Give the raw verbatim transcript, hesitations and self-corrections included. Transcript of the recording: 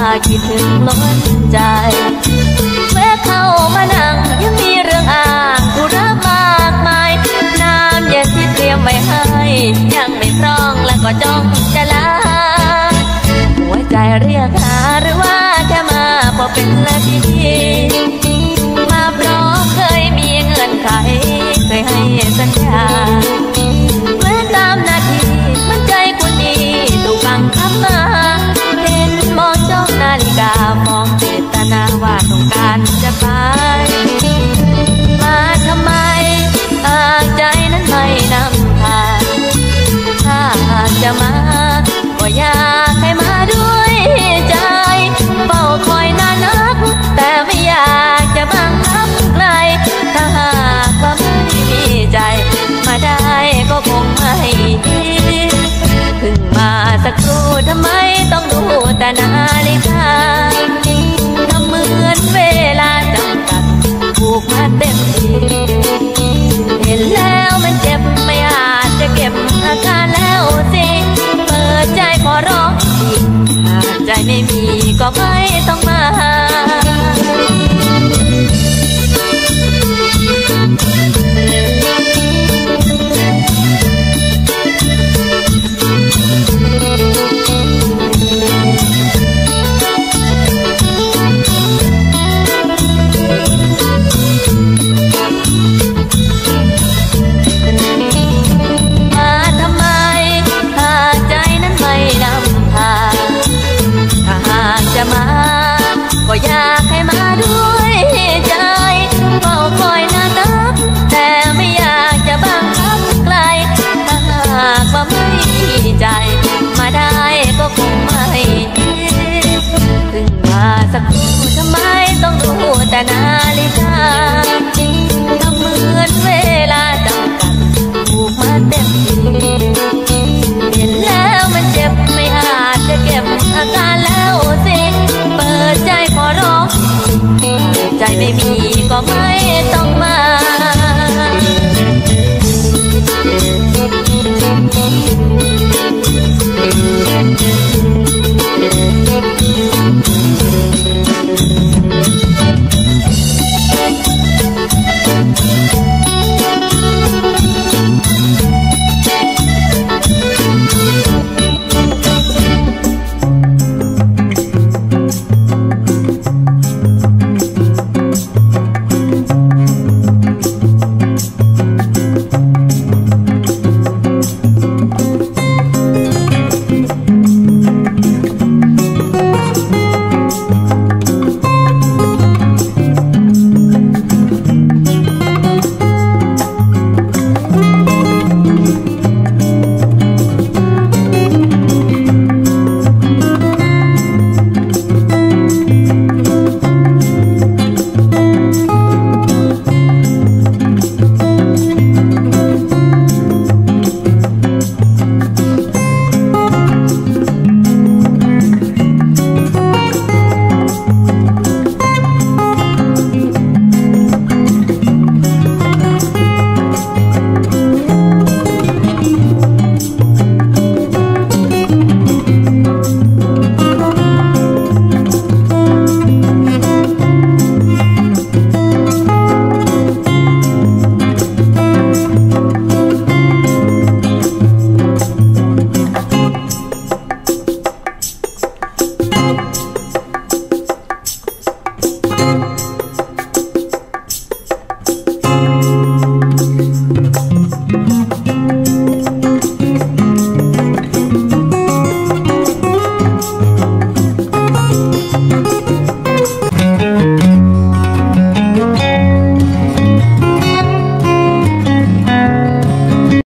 คิดถึงล้นใจแวะเข้ามานั่งยังมีเรื่องอ่างธุระมากมายน้ำเย็นที่เตรียมไว้ให้ยังไม่พร้องและก็จ้องจะลาหัวใจเรียกหาหรือว่าแค่มาพอเป็นนาทีมาพร้อมเคยมีเงื่อนไขเคยให้สัญญาแม้ตามนาทีมันใจคนดีถูกบังคับมาเห็นมองจ้องนาฬิกามองเจตนาว่าต้องการจะไปมาทำไมหากใจนั้นไม่นำทางถ้าหากจะมาก็อยากให้มาด้วยใจเฝ้าคอยนานนักแต่ไม่อยากจะบังคับใครถ้าหากว่าไม่มีใจมาได้ก็คงไม่ดีเพิ่งมาสักครู่ทำไมต้องดูแต่นาฬิกาทำเหมือนเวลาจำกัดผูกมาเต็มทีเห็นแล้วมันเจ็บไม่อาจจะเก็บอาการแล้วสิเปิดใจขอร้องอีกหากใจไม่มีก็ไม่ต้องมามาก็อยากให้มาด้วยใจเฝ้าคอยนานนักแต่ไม่อยากจะบังคับใครถ้าหากว่าไม่มีใจมาได้ก็คงไม่ดีเพิ่งมาสักครู่ทำไมต้องดูแต่นาฬิกาทำเหมือนเวลาจำกัดผูกมาเต็มทีเห็นแล้วมันเจ็บไม่อาจจะเก็บอาการแล้วสิเปิดใจขอร้องใจไม่มีก็ไม่ต้องมา